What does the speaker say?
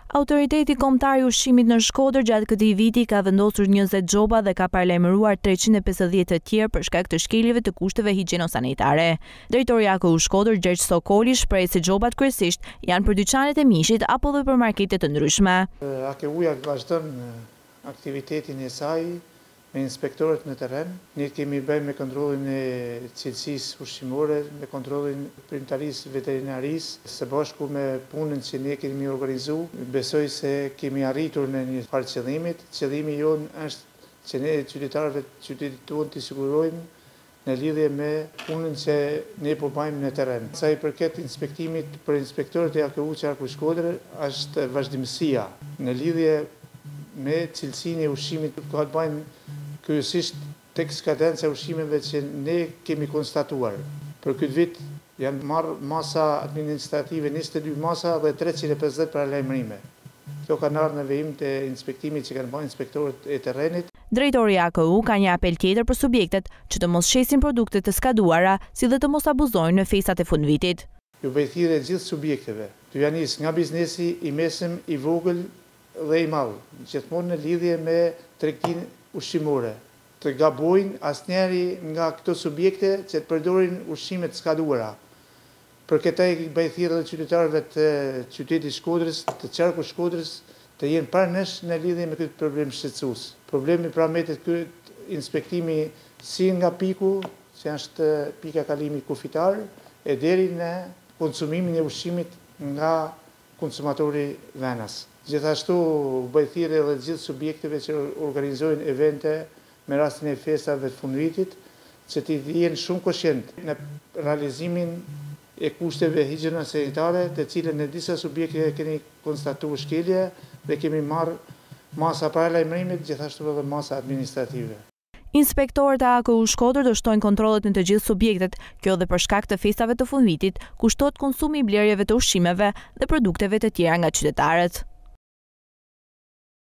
Autoriteti Kombëtar i Ushqimit në Shkodër gjatë këtij viti ka vendosur 20 xhoba dhe ka paralajmëruar 350 të tjerë për shkak të shkeljeve të kushteve higjieno-sanitare. Drejtori i AKU Shkodër Gjergj Sokoli shpreh se xhobat kryesisht janë për dyqanet e mishit apo dhe për marketet të ndryshme. AKU-ja vazhdon aktivitetin e saj me inspektorët në terren. Ne kemi bërë me kontrollin e cilësisë ushqimore, me kontrollin e premtarisë veterinarisë, së bashku me punën që ne kemi organizuar. Besoj se kemi arritur në një farë qëllimit. Qëllimi jonë është që ne qytetit tonë të sigurojmë në lidhje me punën që ne po bëjmë në terren. Sa i përket inspektimit për inspektorët e AKU Shkodër është vazhdimësia në lidhje me cilësinë e ushqimit ka të bëjnë kryesisht tek skadenca e ushqimeve që ne kemi konstatuar. Për këtë vit janë marrë masa administrative 22 masa dhe 350 paralajmërime. Kjo ka ardhur në vijim të inspektimit që kanë bërë inspektorët e terrenit. Drejtori i AKU ka një apel tjetër për subjektet që të mos shesin produkte të skaduara, si dhe të mos abuzojnë në festat e fundvitit. Ju bëj thirrje gjithë subjekteve të janë nga biznesi i mesëm, i vogël dhe i madh, gjithmonë në lidhje me tregtinë ushqimore. Të gabojnë asnjëri nga këto subjekte që të përdorin ushqime të skaduara. Për këtë i bëj thirrje qytetarëve të qytetit Shkodrës, të qarku Shkodrës, të jenë parënesh në lidhje me këtë problem shqetësues. Problemi pra metet ky inspektimi si nga piku, që është pika kalimi kufitar, e deri në konsumimin e ushqimit nga konsumatori venas. Gjithashtu bëj thirrje edhe gjithë subjekteve që organizojnë evente me rastin e festave të fundvitit, që të jenë shumë koshient në realizimin e kushteve higjieno-sanitare, të cilën në disa subjekte keni konstatuar shkelje dhe kemi marrë masa paralajmërimit, gjithashtu edhe masa administrative. Inspektorët e AKU Shkodër do shtojnë kontrollet në të gjithë subjektet, kjo dhe për shkak të festave të fundvitit, kushtohet konsumi i blerjeve të ushqimeve dhe produkteve të tjera nga qytetarët.